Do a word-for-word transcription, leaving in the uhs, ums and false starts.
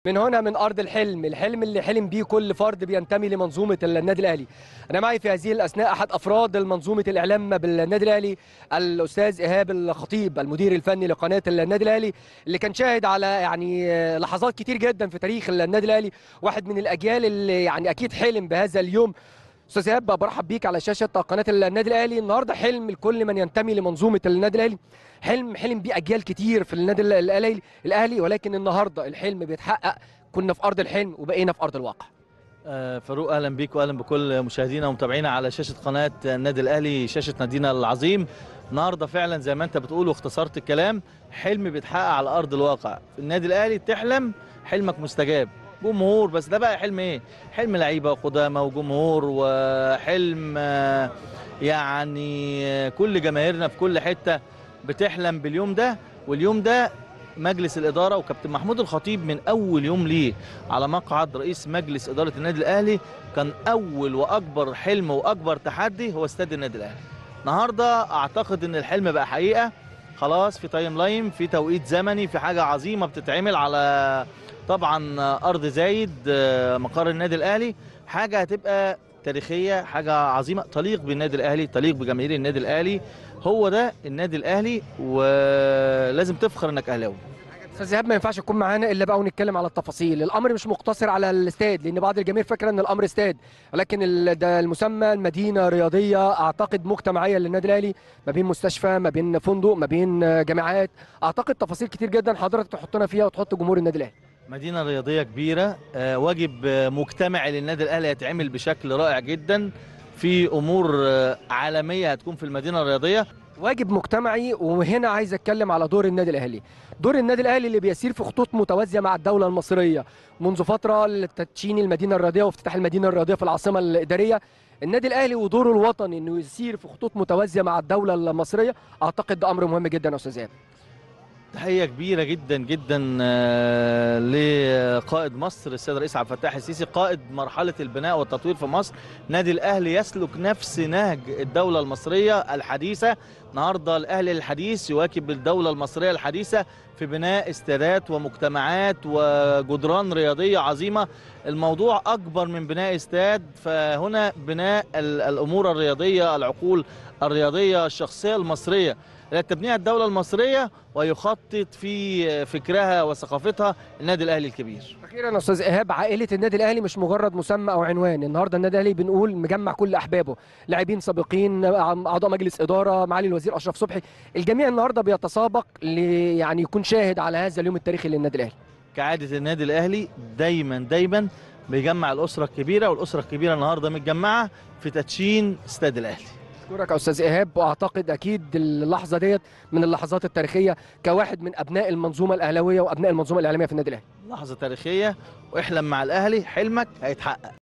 من هنا من أرض الحلم، الحلم اللي حلم بيه كل فرد بينتمي لمنظومة النادي الأهلي. أنا معي في هذه الأثناء أحد أفراد منظومة الإعلام بالنادي الأهلي، الأستاذ إيهاب الخطيب المدير الفني لقناة النادي الأهلي، اللي كان شاهد على يعني لحظات كتير جدا في تاريخ النادي الأهلي، واحد من الأجيال اللي يعني أكيد حلم بهذا اليوم. استاذ ايهاب، برحب بيك على شاشه قناه النادي الاهلي. النهارده حلم لكل من ينتمي لمنظومه النادي الاهلي، حلم حلم بيه اجيال كتير في النادي الاهلي الاهلي ولكن النهارده الحلم بيتحقق. كنا في ارض الحلم وبقينا في ارض الواقع. آه، فاروق، اهلا بيك واهلا بكل مشاهدينا ومتابعينا على شاشه قناه النادي الاهلي، شاشه نادينا العظيم. النهارده فعلا زي ما انت بتقول واختصرت الكلام، حلم بيتحقق على ارض الواقع. في النادي الاهلي تحلم حلمك مستجاب. جمهور، بس ده بقى حلم ايه؟ حلم لعيبه وقدامى وجمهور، وحلم آه، يعني آه، كل جماهيرنا في كل حته بتحلم باليوم ده. واليوم ده مجلس الإدارة وكابتن محمود الخطيب من أول يوم ليه على مقعد رئيس مجلس إدارة النادي الأهلي كان أول وأكبر حلم وأكبر تحدي هو استاد النادي الأهلي. النهاردة أعتقد أن الحلم بقى حقيقة، خلاص في تايم لاين، في توقيت زمني، في حاجة عظيمة بتتعمل على طبعا أرض زايد مقر النادي الأهلي. حاجة هتبقى تاريخية، حاجة عظيمة تليق بالنادي الأهلي، تليق بجماهير النادي الأهلي. هو ده النادي الأهلي ولازم تفخر انك اهلاوي. استاذ ايهاب، ما ينفعش تكون معانا الا بقى ونتكلم على التفاصيل. الامر مش مقتصر على الاستاد، لان بعض الجماهير فاكره ان الامر استاد، ولكن ال- ده المسمى المدينه رياضيه اعتقد مجتمعيه للنادي الاهلي، ما بين مستشفى، ما بين فندق، ما بين جامعات. اعتقد تفاصيل كتير جدا حضرتك تحطنا فيها وتحط جمهور النادي الاهلي. مدينة رياضية كبيرة، آه، واجب آه، مجتمعي للنادي الأهلي هيتعمل بشكل رائع جدا. في أمور آه، عالمية هتكون في المدينة الرياضية. واجب مجتمعي، وهنا عايز اتكلم على دور النادي الاهلي. دور النادي الاهلي اللي بيسير في خطوط متوازيه مع الدوله المصريه منذ فتره لتدشين المدينه الرياضيه وافتتاح المدينه الرياضيه في العاصمه الاداريه. النادي الاهلي ودوره الوطني انه يسير في خطوط متوازيه مع الدوله المصريه، اعتقد ده امر مهم جدا يا استاذ ايهاب. تحية كبيرة جدا جدا آه، لقائد مصر السيد الرئيس عبد الفتاح السيسي، قائد مرحلة البناء والتطوير في مصر. نادي الأهلي يسلك نفس نهج الدولة المصرية الحديثة. النهارده الأهلي الحديث يواكب الدولة المصرية الحديثة في بناء استادات ومجتمعات وجدران رياضية عظيمة. الموضوع أكبر من بناء استاد، فهنا بناء الأمور الرياضية، العقول الرياضية الشخصية المصرية لتبنيها الدولة المصرية ويخطط في فكرها وثقافتها النادي الأهلي الكبير. اخيرا يا استاذ ايهاب، عائله النادي الاهلي مش مجرد مسمى او عنوان. النهارده النادي الاهلي بنقول مجمع كل احبابه، لاعبين سابقين، اعضاء مجلس اداره، معالي الوزير اشرف صبحي، الجميع النهارده بيتسابق ل يعني يكون شاهد على هذا اليوم التاريخي للنادي الاهلي. كعادة النادي الأهلي دايما دايما بيجمع الأسرة الكبيرة، والأسرة الكبيرة النهارده متجمعة في تدشين استاد الأهلي. اشكرك يا استاذ ايهاب، واعتقد اكيد اللحظه ديت من اللحظات التاريخيه كواحد من ابناء المنظومه الاهلاويه وابناء المنظومه الاعلاميه في النادي الاهلي. لحظة تاريخية، واحلم مع الأهلي، حلمك هيتحقق.